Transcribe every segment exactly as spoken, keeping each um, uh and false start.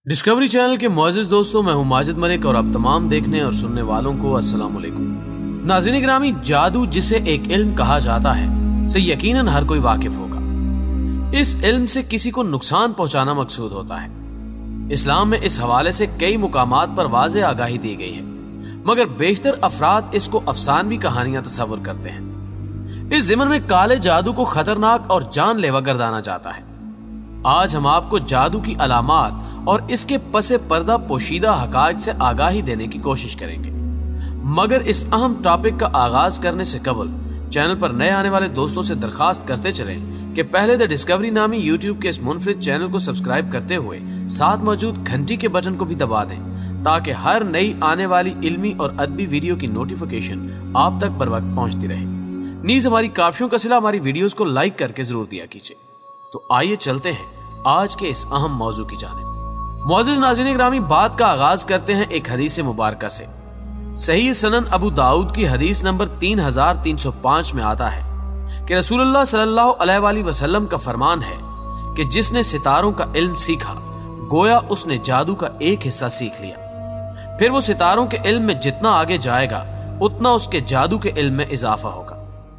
Discovery channel के मुअज़्ज़िज़ दोस्तों, मैं हूं माजिद मलिक और आप तमाम देखने और सुनने वालों को अस्सलाम वालेकुम। नाज़रीन गिरामी, जादू जिसे एक इल्म कहा जाता है से यकीनन हर कोई वाकिफ होगा। इस इल्म से किसी को नुकसान पहुंचाना मकसूद होता है। इस्लाम में इस हवाले से कई मुकामात पर वाज़े आगाही दी गई है, मगर बेशतर अफराद इसको अफसानवी कहानियां तस्वुर करते हैं। इस ज़िमन में काले जादू को खतरनाक और जानलेवा गर्दाना जाता है। आज हम आपको जादू की अलामात और इसके पसे पर्दा पोशीदा हकायक से आगाही देने की कोशिश करेंगे। मगर इस अहम टॉपिक का आगाज करने से कबल चैनल पर नए आने वाले दोस्तों से दरखास्त करते चलें कि पहले द डिस्कवरी नामी यूट्यूब के इस मुनफरिद चैनल को सब्सक्राइब करते हुए साथ मौजूद घंटी के बटन को भी दबा दें, ताकि हर नई आने वाली इल्मी और अदबी वीडियो की नोटिफिकेशन आप तक बर वक्त पहुंचती रहे। नीज हमारी काफियों का सिला हमारी वीडियोस को लाइक करके जरूर दिया कीजिए। तो आइए चलते हैं आज के इस अहम मौजू की जानिब। मुअज़्ज़िज़ नाज़रीन ग्रामी, बात का आगाज करते हैं एक हदीस मुबारका से। सही सनन अबू दाऊद की हदीस नंबर तीन हजार तीन सौ पांच में आता है कि रसूलुल्लाह सल्लल्लाहु अलैहि वसल्लम का फरमान है कि जिसने सितारों का इल्म सीखा, गोया उसने जादू का एक हिस्सा सीख लिया। फिर वो सितारों के इल्म में जितना आगे जाएगा, उतना उसके जादू के इल्म में इजाफा होगा।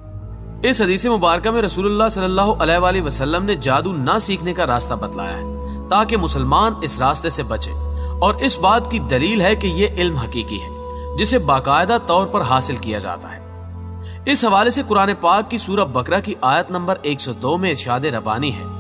इस हदीस मुबारका में रसूलुल्लाह सल्लल्लाहु अलैहि वसल्लम ने जादू ना सीखने का रास्ता बतलाया है, ताकि मुसलमान इस रास्ते से बचे। और इस बात की दलील है कि यह इल्म हकीकी है, जिसे बाकायदा तौर पर हासिल किया जाता है। इस हवाले से कुरान पाक की सूरह बकरा की आयत नंबर एक सौ दो में इरशाद रबानी है,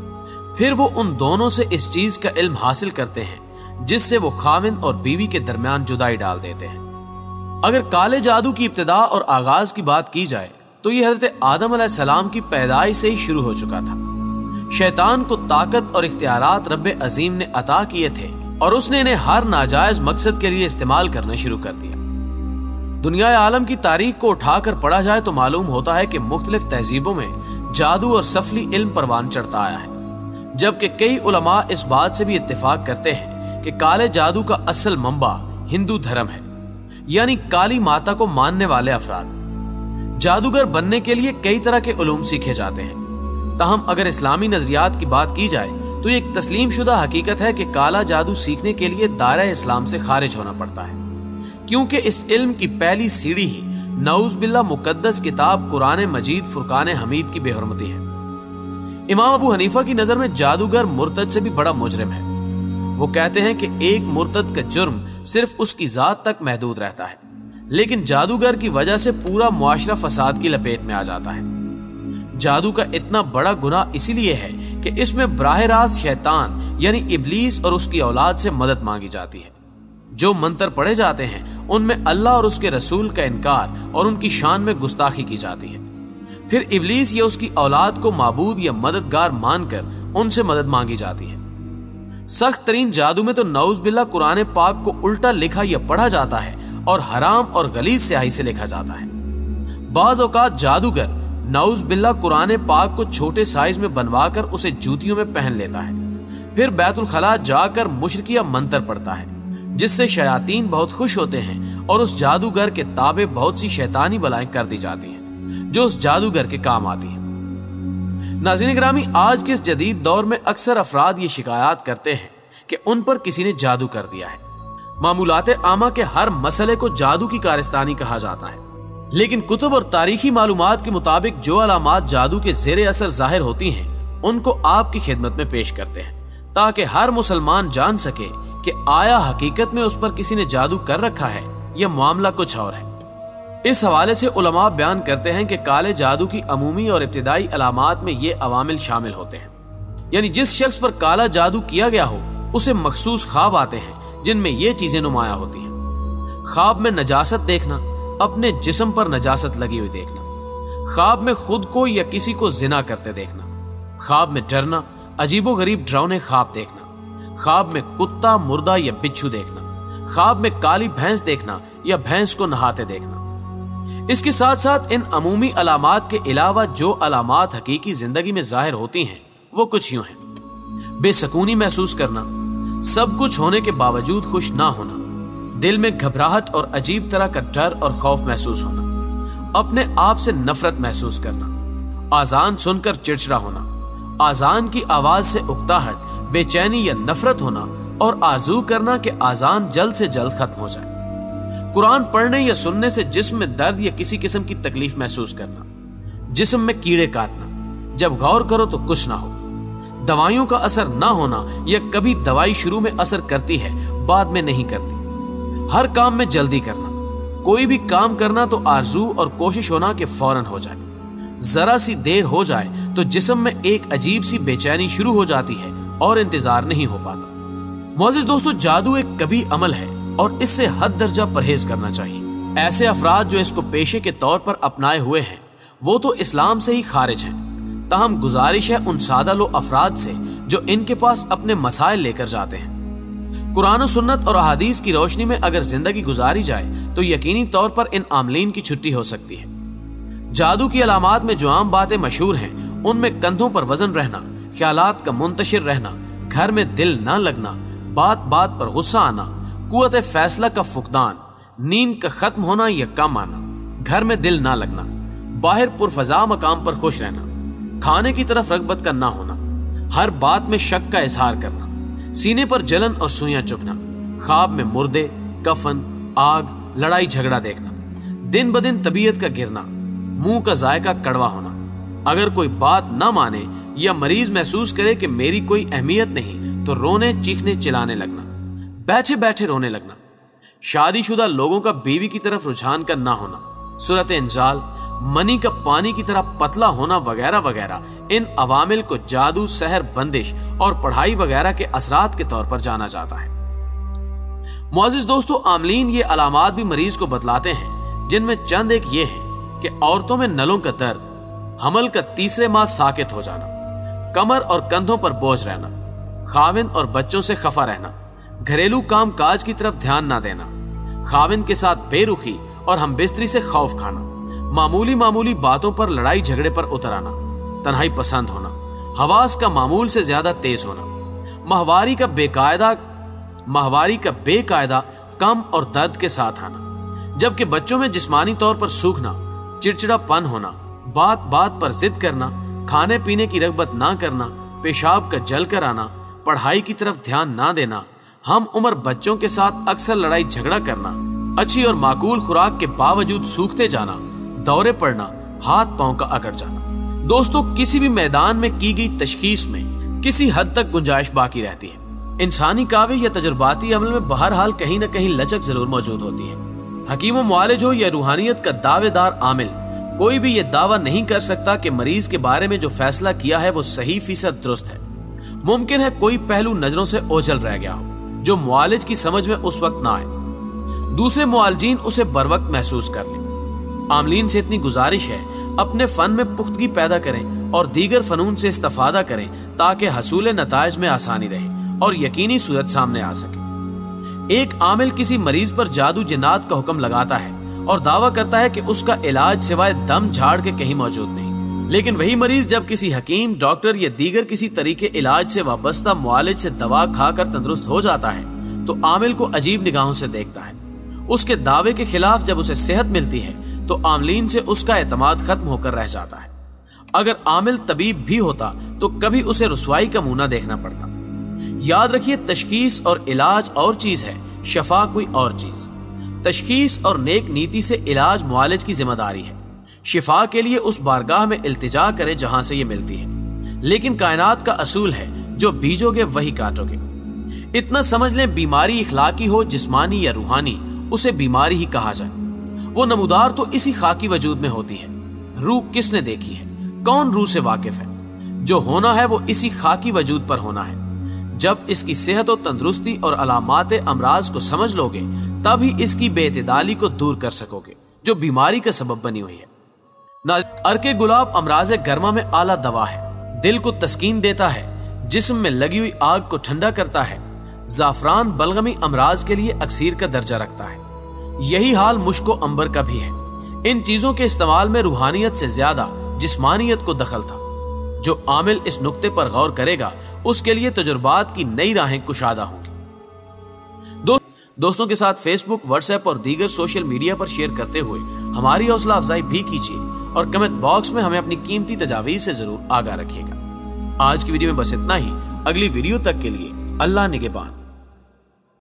फिर वो उन दोनों से इस चीज का इल्म हासिल करते हैं जिससे वो खाविंद और बीवी के दरमियान जुदाई डाल देते हैं। अगर काले जादू की इब्तिदा और आगाज की बात की जाए तो यह हजरत आदम अलैहिस्सलाम की पैदाइश से ही शुरू हो चुका था। शैतान को ताकत और इख्तियारात रब्बे अजीम ने अता किए थे और उसने इन्हें हर नाजायज मकसद के लिए इस्तेमाल करना शुरू कर दिया। दुनिया आलम की तारीख को उठाकर पढ़ा जाए तो मालूम होता है कि मुख्तलिफ तहजीबों में जादू और सफली इल्म परवान चढ़ता आया है, जबकि कई उलमा इस बात से भी इत्तेफाक करते हैं कि काले जादू का असल मंबा हिंदू धर्म है, यानी काली माता को मानने वाले अफराद। जादूगर बनने के लिए कई तरह के उलूम सीखे जाते हैं, ताहम अगर इस्लामी नजरियात की बात की जाए तो एक तस्लीम शुदा हकीकत है कि काला जादू सीखने के लिए दायरा इस्लाम से खारिज होना पड़ता है, क्योंकि इस इल्म की पहली सीढ़ी ही नऊज़ बिल्लाह मुकद्दस किताब कुरान मजीद फुरकान हमीद की बेहुरमती है। इमाम अबू हनीफा की नजर में जादूगर मुर्तद से भी बड़ा मुजरिम है। वो कहते हैं कि एक मुर्तद का जुर्म सिर्फ उसकी जात तक महदूद रहता है, लेकिन जादूगर की वजह से पूरा मुआशरा फसाद की लपेट में आ जाता है। जादू का इतना बड़ा गुनाह इसीलिए है कि इसमें बराह रास्त शैतान यानी इब्लीस और उसकी औलाद से मदद मांगी जाती है। जो मंत्र पढ़े जाते हैं उनमें अल्लाह और उसके रसूल का इनकार और उनकी शान में गुस्ताखी की जाती है। फिर इब्लीस या उसकी औलाद को माबूद या मददगार मानकर उनसे मदद मांगी जाती है। सख्त तरीन जादू में तो नऊज़ बिल्लाह कुरान पाक को उल्टा लिखा या पढ़ा जाता है और हराम और गलीज स्याही से लिखा जाता है। बाज औकात जादूगर नऊज़ बिल्लाह कुरान पाक को छोटे साइज में बनवाकर उसे जूतियों में पहन लेता है, फिर बैतुल खला जाकर मुशरिकिया मंत्र पढ़ता है, जिससे शयातीन बहुत खुश होते हैं और उस जादूगर के ताबे बहुत सी शैतानी बलाएं कर दी जाती हैं जो उस जादूगर के काम आती हैं। नाज़रीन गिरामी, आज के इस जदीद दौर में अक्सर अफराद ये शिकायत करते हैं कि उन पर किसी ने जादू कर दिया है। मामूलात आमा के हर मसले को जादू की कारस्तानी कहा जाता है, लेकिन कुतुब और तारीखी मालूमात के मुताबिक जो अलामात जादू के जेरे असर जाहिर होती हैं, उनको आपकी खिदमत में पेश करते हैं, ताकि हर मुसलमान जान सके कि आया हकीकत में उस पर किसी ने जादू कर रखा है या मामला कुछ और है। इस हवाले से उलमा बयान करते हैं कि काले जादू की अमूमी और इब्तिदाई अलामात में ये अवामिल शामिल होते हैं, यानी जिस शख्स पर काला जादू किया गया हो उसे मखसूस ख्वाब आते हैं जिनमें ये चीजें नुमाया होती हैं। ख्वाब में नजासत देखना, अपने जिस्म पर नजासत लगी हुई देखना, ख्वाब में खुद को या किसी को जिना करते देखना, ख्वाब में डरना, अजीबो गरीब डरावने ख्वाब देखना, ख्वाब में कुत्ता, मुर्दा या बिच्छू देखना, ख्वाब में काली भैंस देखना या भैंस को नहाते देखना। इसके साथ साथ इन अमूमी अलामात के अलावा जो अलामात हकीकी जिंदगी में जाहिर होती हैं वो कुछ यूं हैं। बेसकूनी महसूस करना, सब कुछ होने के बावजूद खुश ना होना, दिल में घबराहट और अजीब तरह का डर और खौफ महसूस होना, अपने आप से नफरत महसूस करना, आजान सुनकर चिड़चिड़ा होना, आजान की आवाज से उकताहट, बेचैनी या नफरत होना, और आरजू करना कि आजान जल्द से जल्द खत्म हो जाए। कुरान पढ़ने या सुनने से जिस्म में दर्द या किसी किस्म की तकलीफ महसूस करना, जिस्म में कीड़े काटना, जब गौर करो तो कुछ ना हो, दवाइयों का असर ना होना या कभी दवाई शुरू में असर करती है बाद में नहीं करती, हर काम में जल्दी करना, कोई भी काम करना तो आरजू और कोशिश होना कि फौरन हो जाए, जरा सी देर हो जाए तो जिस्म में एक अजीब सी बेचैनी शुरू हो जाती है और इंतजार नहीं हो पाता। मोअज़्ज़िज़ दोस्तों, जादू एक कभी अमल है और इससे हद दर्जा परहेज करना चाहिए। ऐसे अफराद जो इसको पेशे के तौर पर अपनाए हुए हैं वो तो इस्लाम से ही खारिज हैं। ताहम गुजारिश है उन सादा लो अफराद से जो इनके पास अपने मसाइल लेकर जाते हैं। कुरान और सुन्नत और अहादीस की रोशनी में अगर जिंदगी गुजारी जाए तो यकीनी तौर पर इन आमलीन की छुट्टी हो सकती है। जादू की अलामात में जो आम बातें मशहूर हैं उनमें कंधों पर वजन रहना, ख्यालात का मुंतशिर रहना, घर में दिल ना लगना, बात बात पर गुस्सा आना, कुव्वत फैसला का फुकदान, नींद का खत्म होना या कम आना, घर में दिल ना लगना, बाहर पुरफजा मकाम पर खुश रहना, खाने की तरफ रगबत का ना होना, हर बात में शक का इजहार करना, सीने पर जलन और सुइयां चुभना, ख्वाब में मुर्दे, कफन, आग, लड़ाई झगड़ा देखना, दिन ब दिन तबीयत का गिरना, मुंह का जायका कड़वा होना, अगर कोई बात ना माने या मरीज महसूस करे कि मेरी कोई अहमियत नहीं तो रोने चीखने चिल्लाने लगना, बैठे बैठे रोने लगना, शादीशुदा लोगों का बीवी की तरफ रुझान का ना होना, सूरत इंजाल, मनी का पानी की तरह पतला होना वगैरह वगैरह इन अवामिल को जादू, सहर, बंदिश और पढ़ाई वगैरह के असरात के तौर पर जाना जाता है। मुअज़्ज़िज़ दोस्तों, आमलीन ये अलामात भी मरीज को बतलाते हैं जिनमें चंद एक ये है कि औरतों में नलों का दर्द, हमल का तीसरे माह साकित हो जाना, कमर और कंधों पर बोझ रहना, खाविंद और बच्चों से खफा रहना, घरेलू काम काज की तरफ ध्यान ना देना, खाविंद के साथ बेरुखी और हमबिस्तरी से खौफ खाना, मामूली मामूली बातों पर लड़ाई झगड़े पर उतर आना, तन्हाई पसंद होना, हवास का मामूल से ज्यादा तेज होना, माहवारी का बेकायदा माहवारी का बेकायदा कम और दर्द के साथ आना, जबकि बच्चों में जिस्मानी तौर पर सूखना, चिड़चिड़ापन होना, बात बात पर जिद करना, खाने पीने की रगबत ना करना, पेशाब का जल कर आना, पढ़ाई की तरफ ध्यान ना देना, हम उम्र बच्चों के साथ अक्सर लड़ाई झगड़ा करना, अच्छी और माकूल खुराक के बावजूद सूखते जाना, दौरे पड़ना, हाथ पांव का अकड़ जाना। दोस्तों, किसी भी मैदान में की गई तशखीस में किसी हद तक गुंजाइश बाकी रहती है। इंसानी कावे या तजुर्बाती अमल में बहरहाल कहीं न कहीं लचक जरूर मौजूद होती है। हकीम व मुआलिज हो या रूहानियत का दावेदार आमिल, कोई भी ये दावा नहीं कर सकता कि मरीज के बारे में जो फैसला किया है वो सही फीसद दुरुस्त है। मुमकिन है कोई पहलू नजरों से ओझल रह गया हो जो मुआलिज की समझ में उस वक्त ना आए, दूसरे मुआलजीन उसे बर वक्त महसूस कर लें। आमलीन से इतनी गुजारिश है अपने फन में पुख्तगी पैदा करें और दीगर फनून से इस्तेफादा करें ताकि हसूल नताइज में आसानी रहे और यकीनी सूरत सामने आ सके। एक आमिल किसी मरीज पर जादू जिन्नात का हुक्म लगाता है और दावा करता है कि उसका इलाज सिवाय दम झाड़ के कहीं मौजूद नहीं, लेकिन वही मरीज जब किसी हकीम, डॉक्टर या दीगर किसी तरीके इलाज से वाबस्ता मुआलिज से दवा खाकर तंदुरुस्त हो जाता है तो आमिल को अजीब निगाहों से देखता है। उसके दावे के खिलाफ जब उसे सेहत मिलती है तो आमलीन से उसका एतमाद खत्म होकर रह जाता है। अगर आमिल तबीब भी होता तो कभी उसे रुसवाई का मुंह न देखना पड़ता। याद रखिए, तशखीस और इलाज और चीज है, शफा कोई और चीज। तशखीस और नेक नीति से इलाज मुआलिज की जिम्मेदारी है। शिफा के लिए उस बारगाह में इल्तिजा करे जहां से ये मिलती है, लेकिन कायनात का असूल है जो बीजोगे वही काटोगे। इतना समझ लें, बीमारी इखलाकी हो, जिस्मानी या रूहानी, उसे बीमारी ही कहा जाए। वो नमूदार तो इसी खाकी वजूद में होती है। रूह किसने देखी है, कौन रूह से वाकिफ है? जो होना है वो इसी खाकी वजूद पर होना है। जब इसकी सेहत और तंदुरुस्ती और अलामात अमराज को समझ लोगे तब ही इसकी बेइतदाली को दूर कर सकोगे जो बीमारी का सबब बनी हुई है। अर्के गुलाब अमराज गर्मा में आला दवा है, दिल को तस्कीन देता है, जिस्म में लगी हुई आग को ठंडा करता है। जाफरान बलगमी अमराज के लिए अक्सीर का दर्जा रखता है। यही हाल मुश्को अंबर का भी है। इन चीजों के इस्तेमाल में रूहानियत से ज्यादा जिस्मानियत को दखल था। जो आमिल इस नुक्ते पर गौर करेगा उसके लिए तजुर्बात की नई राहें कुशादा होंगी। दो, दोस्तों के साथ फेसबुक, व्हाट्सएप और दीगर सोशल मीडिया पर शेयर करते हुए हमारी हौसला अफजाई भी कीजिए और कमेंट बॉक्स में हमें अपनी कीमती तजावीज से जरूर आगाह रखिएगा। आज की वीडियो में बस इतना ही। अगली वीडियो तक के लिए अल्लाह निगहबान।